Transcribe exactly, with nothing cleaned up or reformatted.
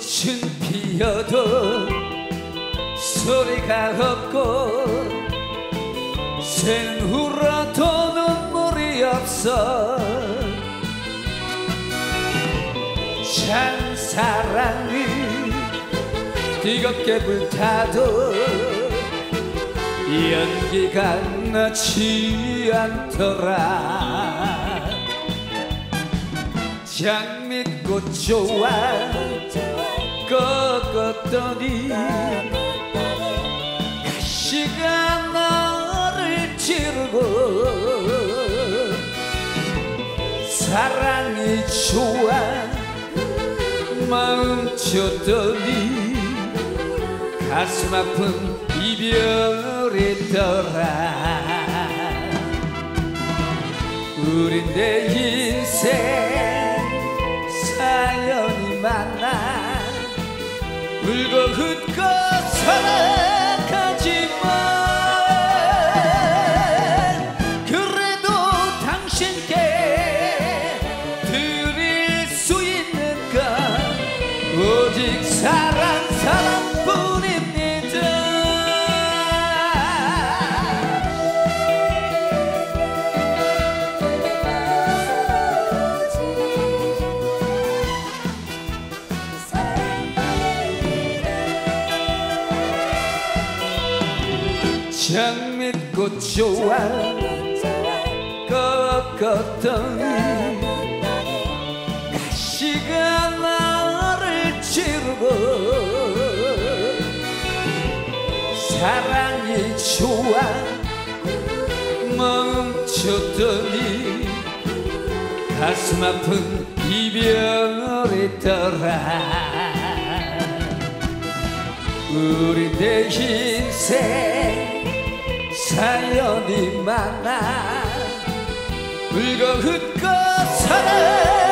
꽃은 피어도 소리가 없고 새는 울어도 눈물이 없어. 찬사랑이 뜨겁게 불타도 연기가 나지 않더라. 장미꽃 좋아 꺾었더니 가시가 나를 찌르고. 사랑이 좋아 마음 쳤더니 가슴 아픈 이별이더라. 우린 내 인생 사연이 많아. 울고 웃고 살아가지만 그래도 당신께 드릴 수 있는 건 오직 사랑 사랑뿐입니다. 장미꽃 좋아 꺾었더니 가시가 나를 찌르고. 사랑이 좋아 멈췄더니 가슴 아픈 이별이더라. 우리 내 인생 사연이 많아. 울고 웃고 살아